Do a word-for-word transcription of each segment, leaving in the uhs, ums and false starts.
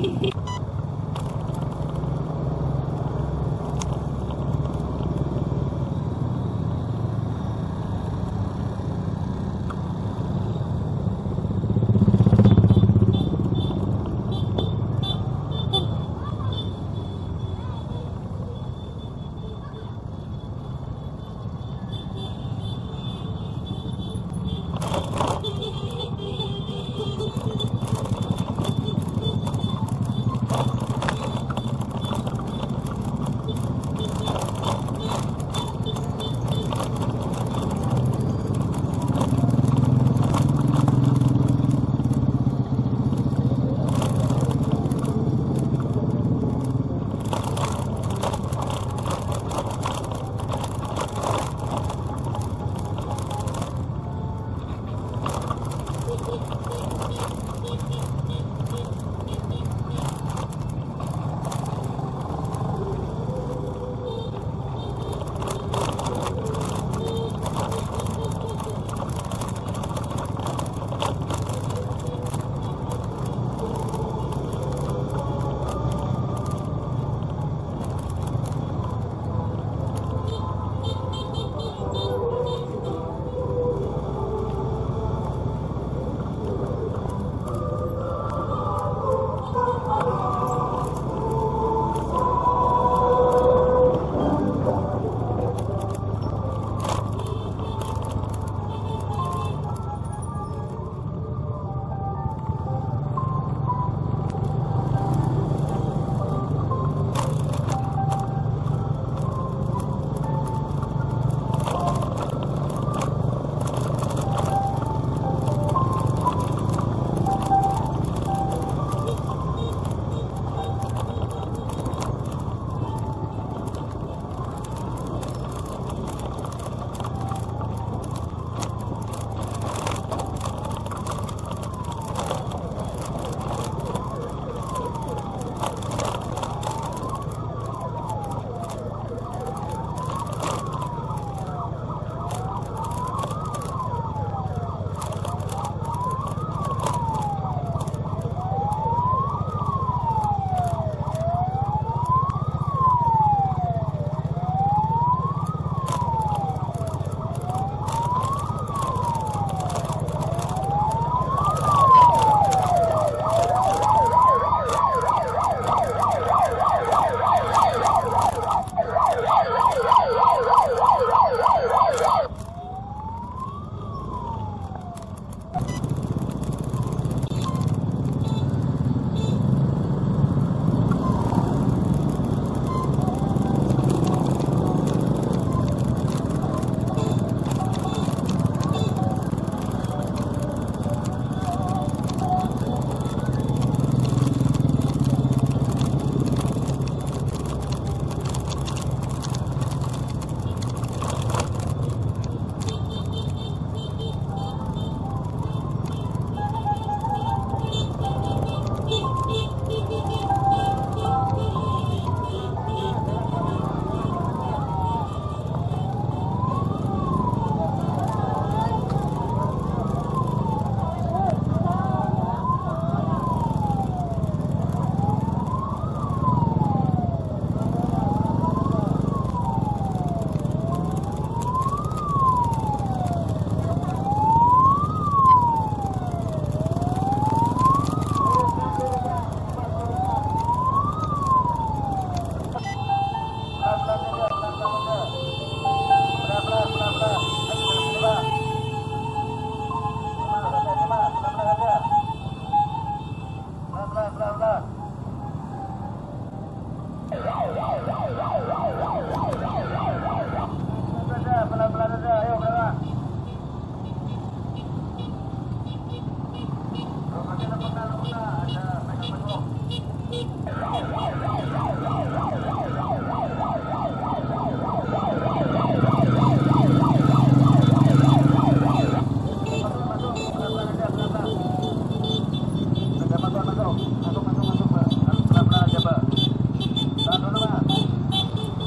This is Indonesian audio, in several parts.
Masuk, masuk, masuk, Pak. Pelan-pelan aja, Pak. Tahan dulu, Pak.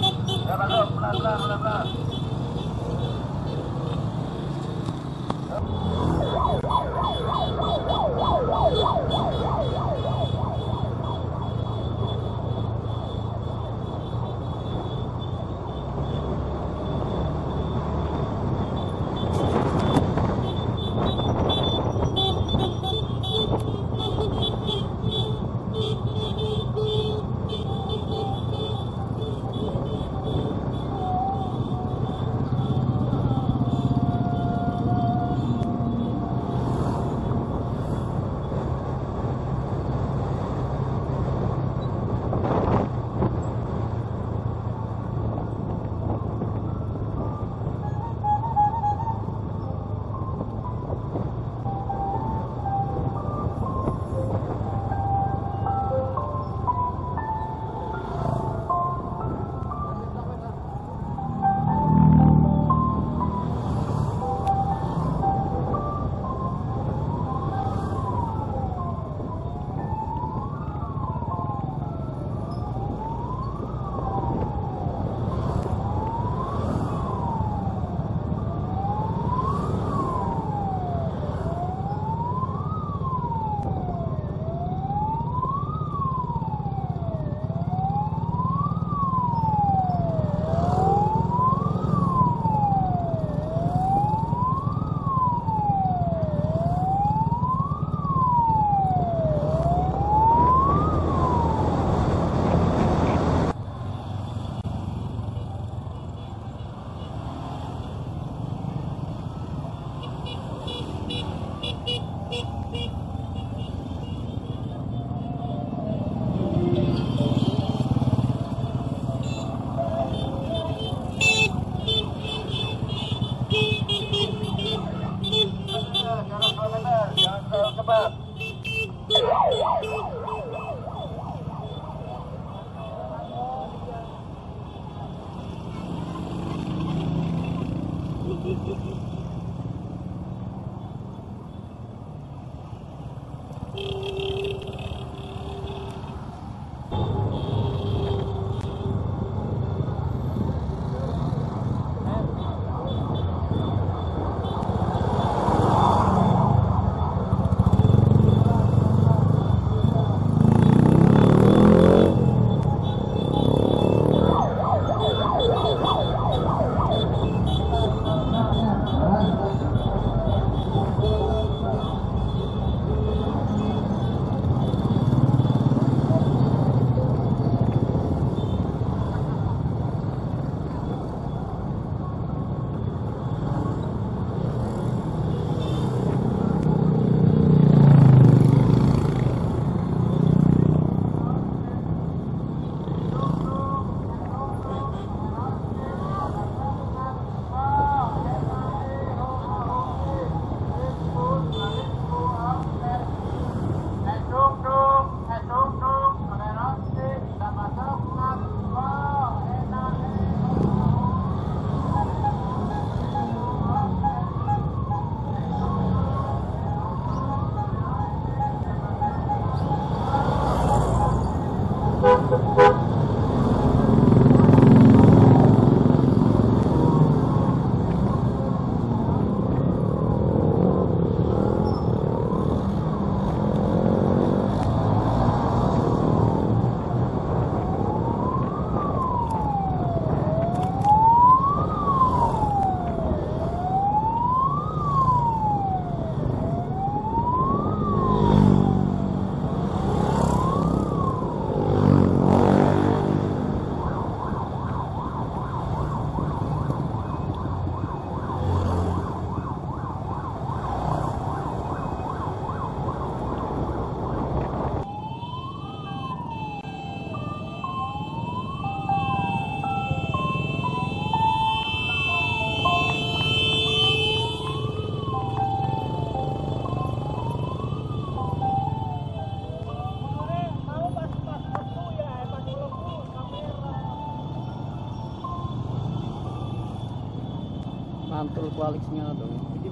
mantul koalisinya tuh.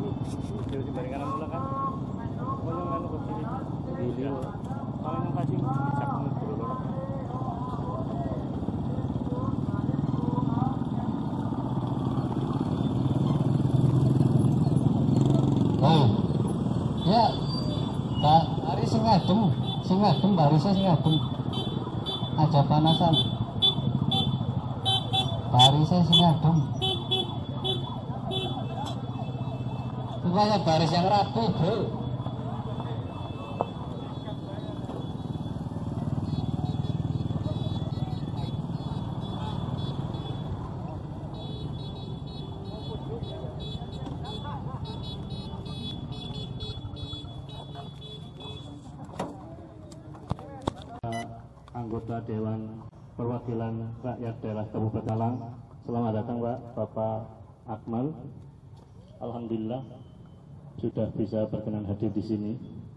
Jadi di barengan mula kan. Pokoknya kan ke sini. Dili. Kalau yang kasih bisa dulu. Oh. Ya. Pak, hari sing adem, sing adem barisnya sing adem. Aja panasan. Barisnya sing adem. Supaya baris yang rapi, bro. Anggota Dewan Perwakilan Rakyat Daerah Kabupaten Malang, selamat datang Pak, Bapak Akmal. Alhamdulillah sudah bisa berkenan hadir di sini.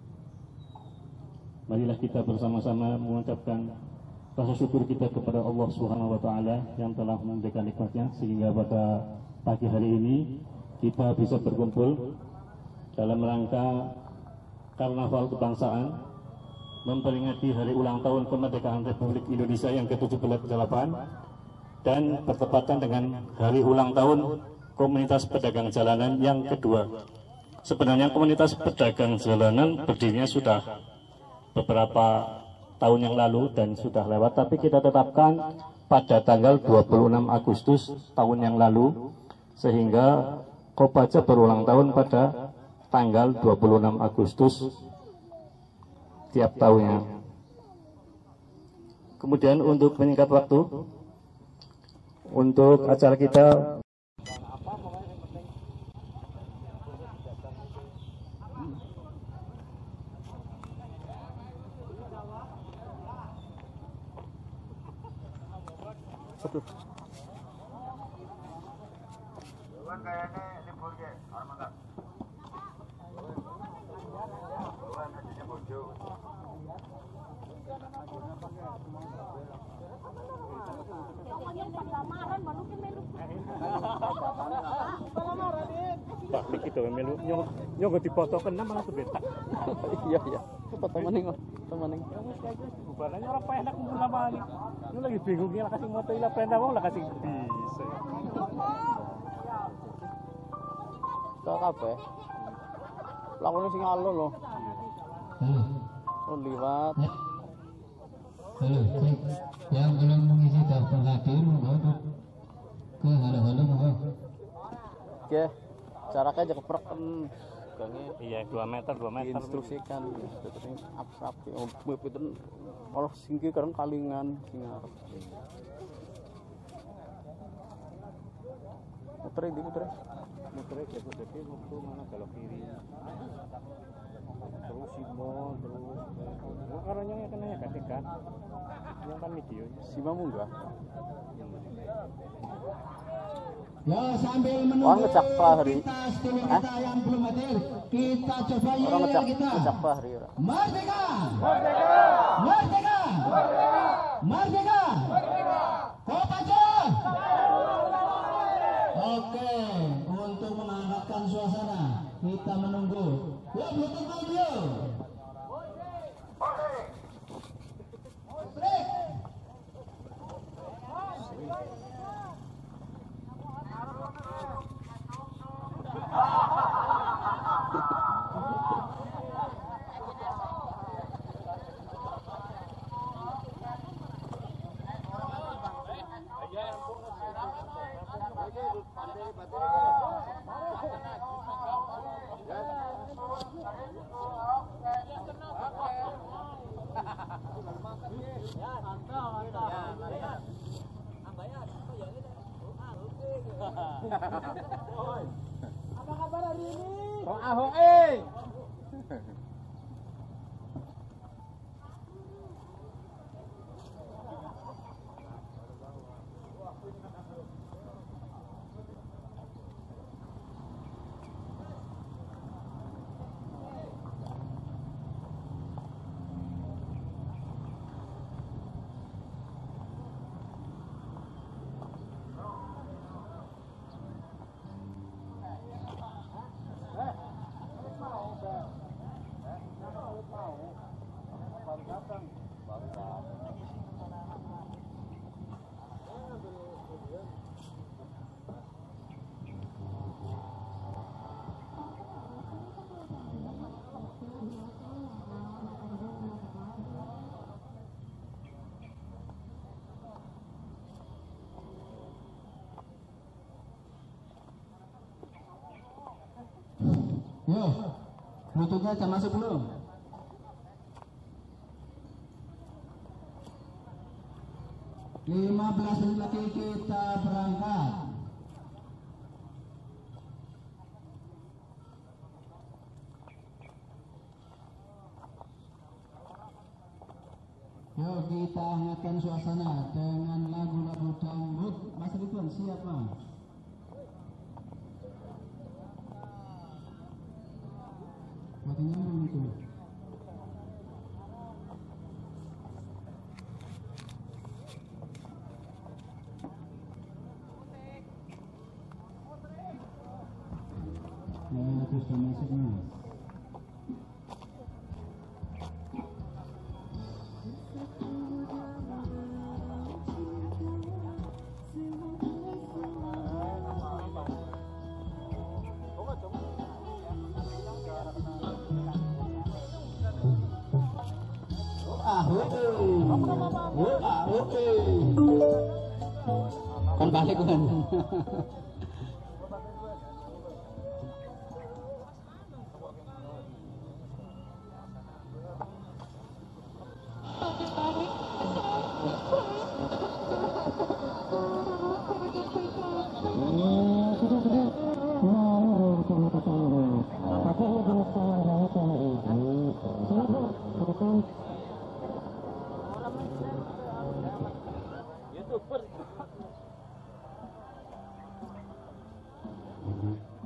Marilah kita bersama-sama mengucapkan rasa syukur kita kepada Allah Subhanahu wa taala yang telah memberikan nikmatnya sehingga pada pagi hari ini kita bisa berkumpul dalam rangka Karnaval Kebangsaan memperingati hari ulang tahun kemerdekaan Republik Indonesia yang ke tujuh puluh delapan dan bertepatan dengan hari ulang tahun Komunitas Pedagang Jalanan yang kedua. Sebenarnya komunitas pedagang jalanan berdirinya sudah beberapa tahun yang lalu dan sudah lewat, tapi kita tetapkan pada tanggal dua puluh enam Agustus tahun yang lalu, sehingga Kopaja berulang tahun pada tanggal dua puluh enam Agustus tiap tahunnya. Kemudian untuk menyingkat waktu, untuk acara kita Betul. Pak, kita melu nyong nyong dipoto kena malah sebentar. Iya iya. Cepat temening, temening. Ya wis kayak gitu bubarannya orang penak kumpul sama ini. Lu lagi bingungnya lah kasih moto ilah perintah wong lah kasih bisa. Tak kabeh. Lakone sing alo lho. Halo. Oh liwat. Ya. Halo, cek. Yang belum mengisi daftar hadir, monggo ke halo-halo monggo. Oke. Jaraknya aja kepreken. Gange Iya dua meter dua meter. diinstruksikan terus ini abstrak. Oh, mepeten kalau singki kareng kalingan sing arep. Muter iki muter. Muternya jatuh jadi waktu mana belok kiri. Terus Simon terus. Nah, karena yang kena ya kasih kan. Yang kan videonya. Simamu enggak? Ya sambil Wah, menunggu ngecak Fahri. kita tim Hah? kita yang belum hadir, kita coba Orang yel ngecak kita. ngecak Fahri ora. Merdeka! Merdeka! Merdeka! Merdeka! Kopacol! Oke, untuk menghangatkan suasana, kita menunggu. Ya, Bluetooth audio. Break. Apa kabar hari ini? Kok Ahok eh. Yo, Bluetoothnya jam masuk belum? lima belas menit lagi kita berangkat. Yuk kita hangatkan suasana dengan lagu-lagu dangdut. Mas Ridwan siap Mas? Buat nyambung itu. Ya, terus sudah masuk Mas. Ah, oke. Ah, oke. Kan balik kan. YouTuber.